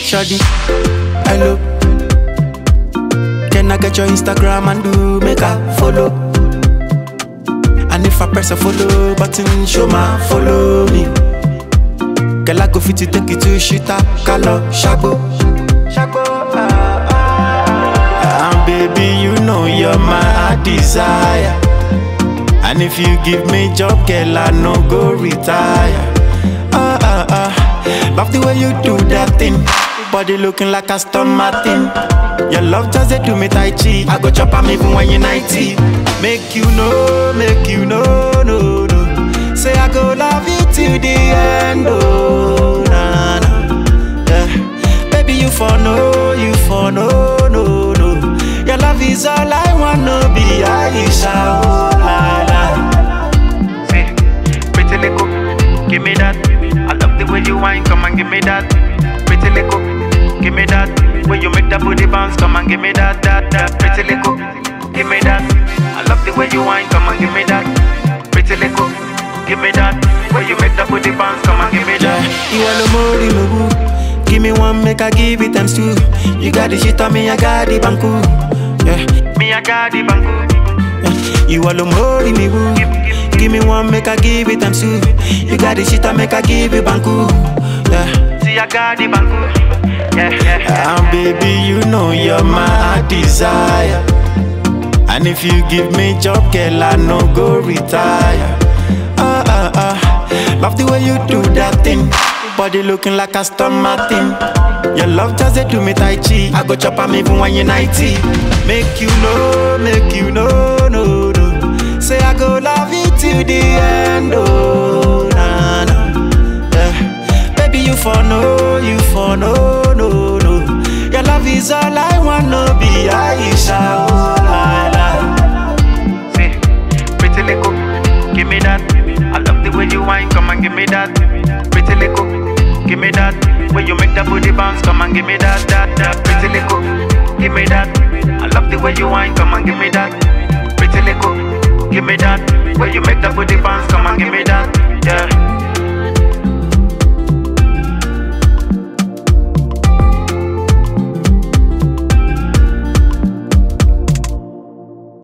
Shawty, hello. Can I get your Instagram and do make a follow? And if I press a follow button, show my follow me. Girl, I go fit to take you to Shita, Kalo, Shabo. And baby, you know you're my desire. And if you give me job, girl, I no go retire. Love the way you do that thing. Body looking like a Aston Martin. Your love just they do me tai chi. I go chop am even when you're 90. Make you know, no. Say I go love you till the end, oh, nah, nah. Yeah. Baby, you for no. Your love is all I wanna be, Aisha, oh, la, la. Say, pretty little, give me that. I love the way you whine, come and give me that. Pretty little, give me that. When you make that booty bounce, come and give me that. Pretty little, give me that. I love the way you whine, come and give me that. Pretty little, give me that. When you make that booty bounce, come and give me that. You want no more, no boo. Give me one, make I give it times two. You got the shit on me, I got the banku. Yeah. Me, I got the banku. Yeah. You want no more, me boo. Give me one, make I give it times two. You got the shit on, make I give it banku. Yeah. See, I got the banku. Yeah. And baby, you know you're my desire. And if you give me job, girl, I no go retire. Love the way you do that thing. Body looking like a Aston Martin. Your love just they do me tai chi. I go chop am even when you're 90. Make you know, no. Say I go love you till the end, oh, nah, nah. Yeah. Baby, you for no. Your love is all I wanna be, Aisha, oh, la, la. Say, pretty little, give me that. I love the way you whine, come and give me that. Pretty little, give me that. When you make that booty bounce, come and give me that. Pretty little, give me that. I love the way you whine, come and give me that. Pretty little, give me that. When you make that booty bounce, come and give me that. Yeah.